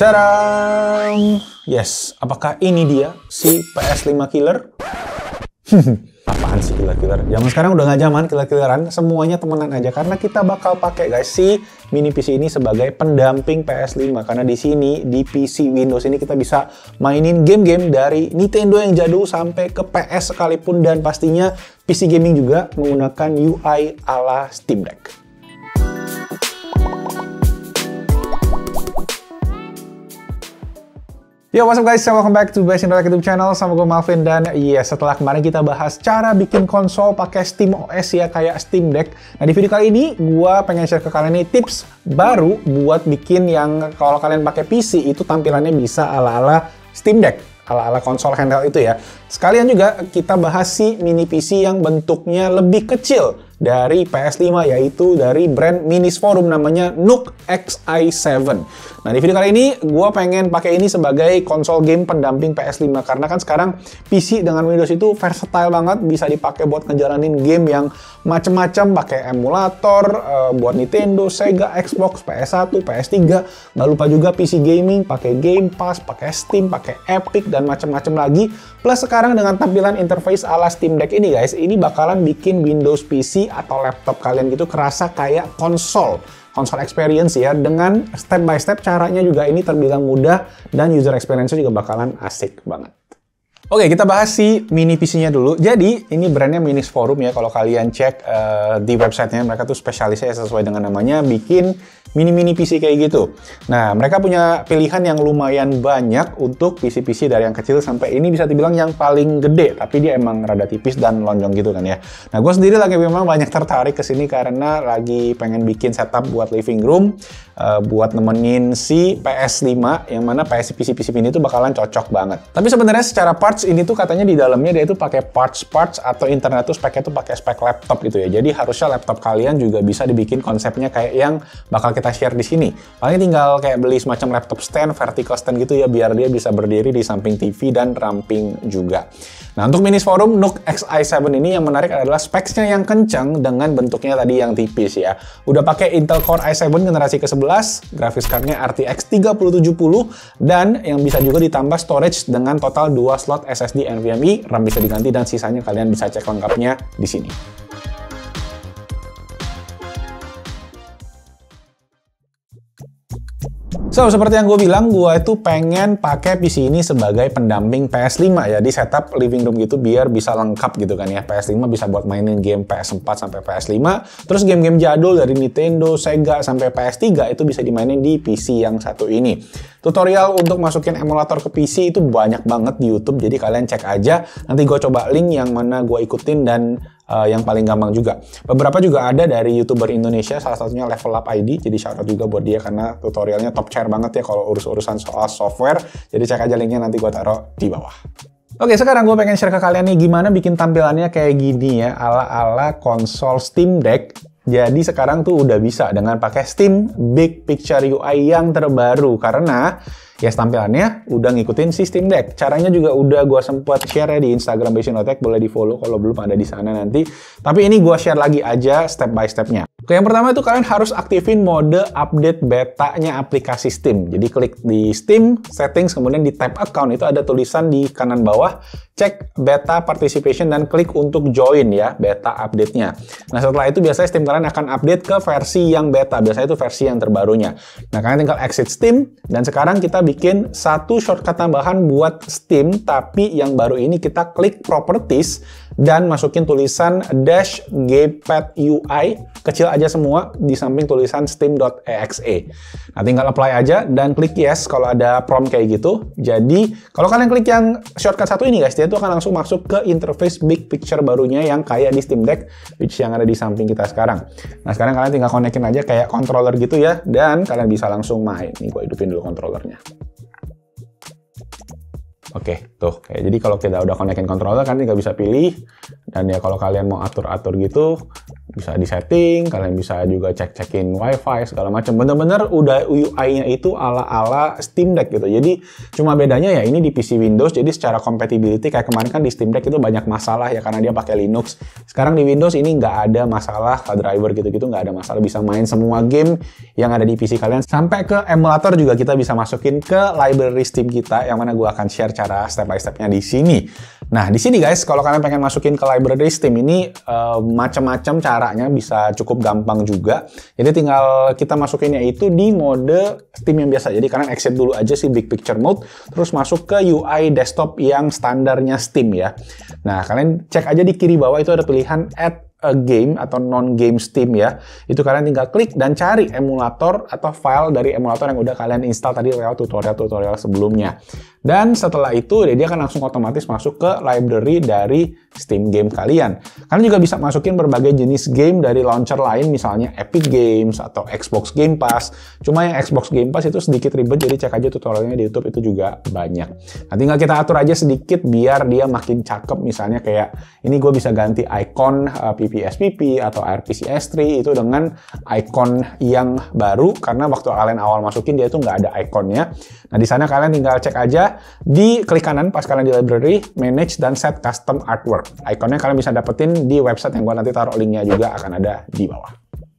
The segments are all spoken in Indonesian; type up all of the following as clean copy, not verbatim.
Tadam! Yes, apakah ini dia si PS5 killer? Apaan sih killer-killer? Zaman sekarang udah nggak zaman killer-killeran, semuanya temenan aja karena kita bakal pakai guys si mini PC ini sebagai pendamping PS5 karena di sini di PC Windows ini kita bisa mainin game-game dari Nintendo yang jadul sampai ke PS sekalipun dan pastinya PC gaming juga menggunakan UI ala Steam Deck. Yo, what's up guys? Welcome back to Best Internet YouTube channel sama gue Malvin dan setelah kemarin kita bahas cara bikin konsol pakai Steam OS ya kayak Steam Deck. Nah, di video kali ini gue pengen share ke kalian nih tips baru buat bikin yang kalau kalian pakai PC itu tampilannya bisa ala-ala Steam Deck, ala-ala konsol handheld itu ya. Sekalian juga kita bahas si mini PC yang bentuknya lebih kecil dari PS5 yaitu dari brand Minis Forum namanya Nook Xi7. Nah, di video kali ini gue pengen pakai ini sebagai konsol game pendamping PS5 karena kan sekarang PC dengan Windows itu versatile banget, bisa dipakai buat ngejalanin game yang macem-macem, pakai emulator buat Nintendo, Sega, Xbox, PS1, PS3. Nggak lupa juga PC gaming, pakai Game Pass, pakai Steam, pakai Epic dan macem-macem lagi. Plus sekarang dengan tampilan interface ala Steam Deck ini guys, ini bakalan bikin Windows PC atau laptop kalian gitu kerasa kayak konsol experience ya, dengan step by step caranya juga ini terbilang mudah dan user experience juga bakalan asik banget. Oke, kita bahas si mini PC-nya dulu. Jadi, ini brandnya Minis Forum ya. Kalau kalian cek di websitenya, mereka tuh spesialisnya sesuai dengan namanya, bikin mini-mini PC kayak gitu. Nah, mereka punya pilihan yang lumayan banyak untuk PC-PC dari yang kecil sampai ini bisa dibilang yang paling gede. Tapi dia emang rada tipis dan lonjong gitu kan ya. Nah, gue sendiri lagi memang banyak tertarik ke sini karena lagi pengen bikin setup buat living room, buat nemenin si PS5, yang mana PC ini tuh bakalan cocok banget. Tapi sebenarnya secara parts ini tuh katanya di dalamnya dia tuh pakai parts atau internet tuh speknya tuh pakai spek laptop gitu ya. Jadi harusnya laptop kalian juga bisa dibikin konsepnya kayak yang bakal kita share di sini. Paling tinggal kayak beli semacam laptop stand, vertical stand gitu ya biar dia bisa berdiri di samping TV dan ramping juga. Nah, untuk Minis Forum Nook Xi7 ini yang menarik adalah speksnya yang kencang dengan bentuknya tadi yang tipis ya. Udah pakai Intel Core i7 generasi ke-11, grafis cardnya RTX 3070 dan yang bisa juga ditambah storage dengan total 2 slot SSD NVMe, RAM bisa diganti dan sisanya kalian bisa cek lengkapnya di sini. So, seperti yang gue bilang, gue itu pengen pakai PC ini sebagai pendamping PS5 ya, di setup living room gitu biar bisa lengkap gitu kan ya. PS5 bisa buat mainin game PS4 sampai PS5, terus game-game jadul dari Nintendo, Sega sampai PS3 itu bisa dimainin di PC yang satu ini. Tutorial untuk masukin emulator ke PC itu banyak banget di YouTube, jadi kalian cek aja. Nanti gue coba link yang mana gue ikutin dan yang paling gampang juga. Beberapa juga ada dari YouTuber Indonesia, salah satunya Level Up ID, jadi shoutout juga buat dia karena tutorialnya top chair banget ya kalau urus-urusan soal software. Jadi cek aja linknya, nanti gue taruh di bawah. Oke, sekarang gue pengen share ke kalian nih gimana bikin tampilannya kayak gini ya, ala-ala konsol Steam Deck. Jadi sekarang tuh udah bisa dengan pakai Steam Big Picture UI yang terbaru karena ya tampilannya udah ngikutin si Steam Deck. Caranya juga udah gue sempet share ya di Instagram BasinOTech, boleh di follow kalau belum ada di sana nanti. Tapi ini gue share lagi aja step by stepnya. Oke, yang pertama itu kalian harus aktifin mode update betanya aplikasi Steam. Jadi klik di Steam, settings, kemudian di tab account itu ada tulisan di kanan bawah, cek beta participation dan klik untuk join ya, beta update-nya. Nah, setelah itu biasanya Steam kalian akan update ke versi yang beta, biasanya itu versi yang terbarunya. Nah, kalian tinggal exit Steam, dan sekarang kita bikin satu shortcut tambahan buat Steam, tapi yang baru ini kita klik properties, dan masukin tulisan dash gamepad UI, kecil aja semua, di samping tulisan steam.exe. Nah, tinggal apply aja, dan klik yes kalau ada prompt kayak gitu. Jadi, kalau kalian klik yang shortcut satu ini guys, dia tuh akan langsung masuk ke interface Big Picture barunya yang kayak di Steam Deck, which yang ada di samping kita sekarang. Nah, sekarang kalian tinggal konekin aja kayak controller gitu ya, dan kalian bisa langsung main. Nih, gue hidupin dulu controllernya. Oke, tuh. Kayak, jadi kalau kita udah konekin controller kan tinggal bisa pilih. Dan ya kalau kalian mau atur-atur gitu, bisa disetting, kalian bisa juga cek-cekin wifi segala macam. Bener-bener udah UI-nya itu ala-ala Steam Deck gitu. Jadi cuma bedanya ya ini di PC Windows, jadi secara compatibility kayak kemarin kan di Steam Deck itu banyak masalah ya karena dia pakai Linux. Sekarang di Windows ini nggak ada masalah driver gitu-gitu, nggak ada masalah, bisa main semua game yang ada di PC kalian. Sampai ke emulator juga kita bisa masukin ke library Steam kita, yang mana gue akan share cara step by stepnya di sini. Nah, di sini guys, kalau kalian pengen masukin ke library Steam ini macam-macam caranya, bisa cukup gampang juga. Jadi tinggal kita masukinnya itu di mode Steam yang biasa. Jadi kalian exit dulu aja sih Big Picture Mode, terus masuk ke UI desktop yang standarnya Steam ya. Nah, kalian cek aja di kiri bawah itu ada pilihan Add a game atau non-game Steam ya. Itu kalian tinggal klik dan cari emulator atau file dari emulator yang udah kalian install tadi lewat tutorial-tutorial sebelumnya. Dan setelah itu dia akan langsung otomatis masuk ke library dari Steam game kalian. Kalian juga bisa masukin berbagai jenis game dari launcher lain, misalnya Epic Games atau Xbox Game Pass. Cuma yang Xbox Game Pass itu sedikit ribet, jadi cek aja tutorialnya di YouTube, itu juga banyak. Nah, tinggal kita atur aja sedikit biar dia makin cakep. Misalnya kayak ini gue bisa ganti icon PPSPP atau RPCS3 itu dengan icon yang baru, karena waktu kalian awal masukin dia itu nggak ada iconnya. Nah, di sana kalian tinggal cek aja di klik kanan pas kalian di library, manage dan set custom artwork. Ikonnya kalian bisa dapetin di website yang gua nanti taruh linknya juga akan ada di bawah.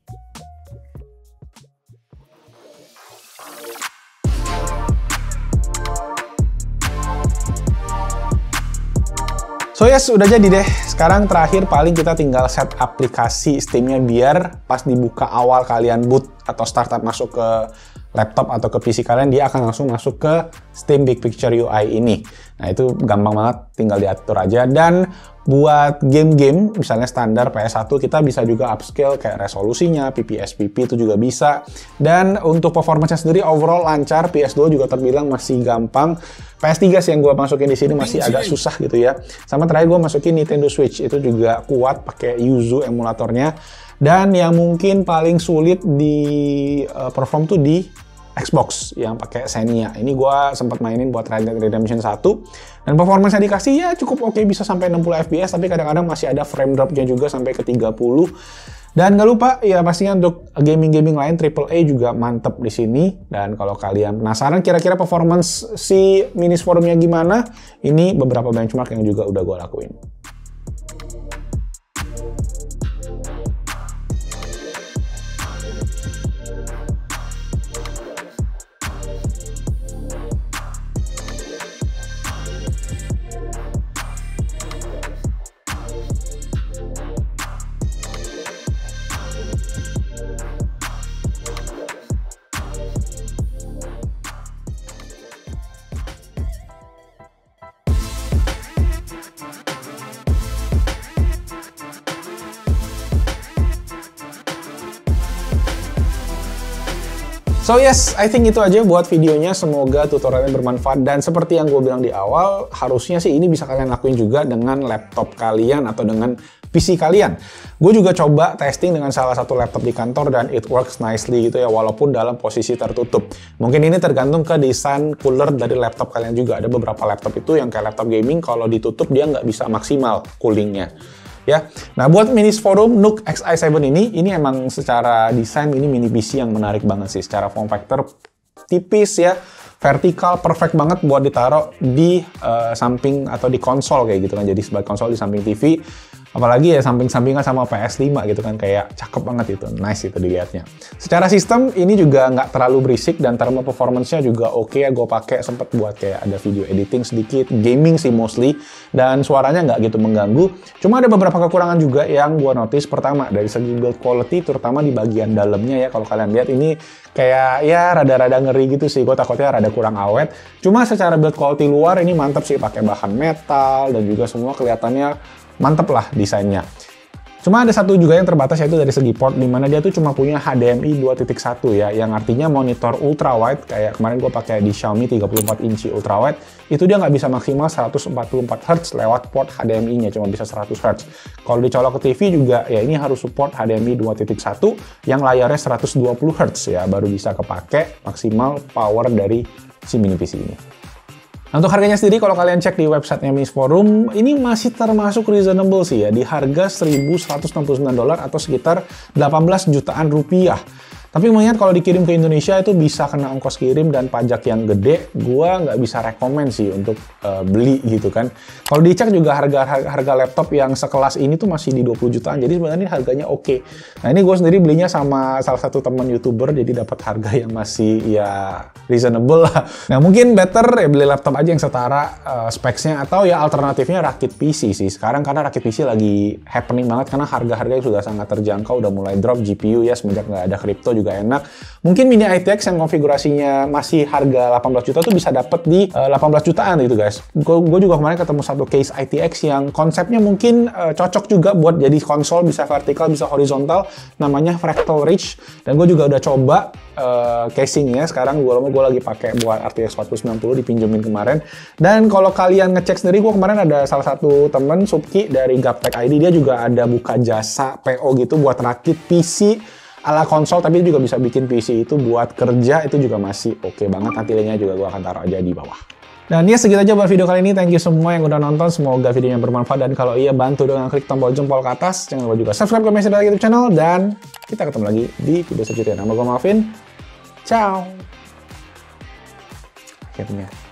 So yes, udah jadi deh. Sekarang terakhir paling kita tinggal set aplikasi Steam-nya biar pas dibuka awal kalian boot atau startup masuk ke laptop atau ke PC kalian, dia akan langsung masuk ke Steam Big Picture UI ini. Nah, itu gampang banget, tinggal diatur aja. Dan buat game-game, misalnya standar PS1, kita bisa juga upscale kayak resolusinya, PPSPP itu juga bisa. Dan untuk performance-nya sendiri overall lancar, PS2 juga terbilang masih gampang. PS3 sih yang gue masukin di sini masih agak susah gitu ya. Sama terakhir gue masukin Nintendo Switch, itu juga kuat pakai Yuzu emulatornya. Dan yang mungkin paling sulit di perform tuh di Xbox yang pakai Xenia. Ini gue sempat mainin buat Red Dead Redemption 1. Dan performance yang dikasih ya cukup oke, bisa sampai 60 fps, tapi kadang-kadang masih ada frame dropnya juga sampai ke 30. Dan gak lupa ya pastinya untuk gaming-gaming lain AAA juga mantep di sini. Dan kalau kalian penasaran kira-kira performance si Minis Forumnya gimana, ini beberapa benchmark yang juga udah gue lakuin. So yes, I think itu aja buat videonya. Semoga tutorialnya bermanfaat. Dan seperti yang gue bilang di awal, harusnya sih ini bisa kalian lakuin juga dengan laptop kalian atau dengan PC kalian. Gue juga coba testing dengan salah satu laptop di kantor dan it works nicely gitu ya, walaupun dalam posisi tertutup. Mungkin ini tergantung ke desain cooler dari laptop kalian juga. Ada beberapa laptop itu yang kayak laptop gaming, kalau ditutup dia nggak bisa maksimal coolingnya. Ya, nah buat Minis Forum Nook Xi7 ini emang secara desain ini mini PC yang menarik banget sih. Secara form factor tipis ya, vertikal, perfect banget buat ditaruh di samping atau di konsol kayak gitu kan. Jadi sebagai konsol di samping TV, apalagi ya samping-sampingan sama PS5 gitu kan, kayak cakep banget itu, nice itu dilihatnya. Secara sistem ini juga nggak terlalu berisik dan thermal performance-nya juga oke ya. Gue pakai sempet buat kayak ada video editing sedikit, gaming sih mostly, dan suaranya nggak gitu mengganggu. Cuma ada beberapa kekurangan juga yang gue notice. Pertama dari segi build quality, terutama di bagian dalamnya ya. Kalau kalian lihat ini kayak ya rada-rada ngeri gitu sih. Gue takutnya rada kurang awet. Cuma secara build quality luar ini mantep sih, pakai bahan metal dan juga semua kelihatannya mantep lah desainnya. Cuma ada satu juga yang terbatas, yaitu dari segi port, dimana dia tuh cuma punya HDMI 2.1 ya, yang artinya monitor ultrawide kayak kemarin gue pakai di Xiaomi 34 inci ultrawide, itu dia nggak bisa maksimal 144 Hz lewat port HDMI-nya, cuma bisa 100 Hz. Kalau dicolok ke TV juga ya ini harus support HDMI 2.1 yang layarnya 120 Hz ya, baru bisa kepake maksimal power dari si mini PC ini. Nah, untuk harganya sendiri, kalau kalian cek di websitenya Miss Forum, ini masih termasuk reasonable sih ya, di harga $1.169 atau sekitar 18 jutaan rupiah. Tapi mengingat kalau dikirim ke Indonesia itu bisa kena ongkos kirim dan pajak yang gede, gua nggak bisa rekomen sih untuk beli gitu kan. Kalau dicek juga harga laptop yang sekelas ini tuh masih di 20 jutaan, jadi sebenarnya harganya oke. Nah ini gue sendiri belinya sama salah satu teman YouTuber, jadi dapat harga yang masih ya reasonable lah. Nah mungkin better ya beli laptop aja yang setara specs-nya, atau ya alternatifnya rakit PC sih. Sekarang karena rakit PC lagi happening banget karena harga-harganya sudah sangat terjangkau, udah mulai drop GPU ya semenjak nggak ada kripto juga enak. Mungkin mini ITX yang konfigurasinya masih harga 18 juta tuh bisa dapet di 18 jutaan gitu guys. Gue juga kemarin ketemu satu case ITX yang konsepnya mungkin cocok juga buat jadi konsol, bisa vertikal, bisa horizontal, namanya Fractal Ridge. Dan gue juga udah coba casingnya, sekarang gue lagi pakai buat RTX 4090 dipinjemin kemarin. Dan kalau kalian ngecek sendiri, gue kemarin ada salah satu temen Subki dari Gaptek ID, dia juga ada buka jasa PO gitu buat rakit PC ala konsol, tapi juga bisa bikin PC itu buat kerja, itu juga masih oke banget. Nanti linknya juga gue akan taruh aja di bawah. Dan ya segitu aja buat video kali ini. Thank you semua yang udah nonton. Semoga videonya bermanfaat, dan kalau iya bantu dengan klik tombol jempol ke atas. Jangan lupa juga subscribe ke Messi dari YouTube channel, dan kita ketemu lagi di video selanjutnya. Nama gue Malvin. Ciao. Akhirnya.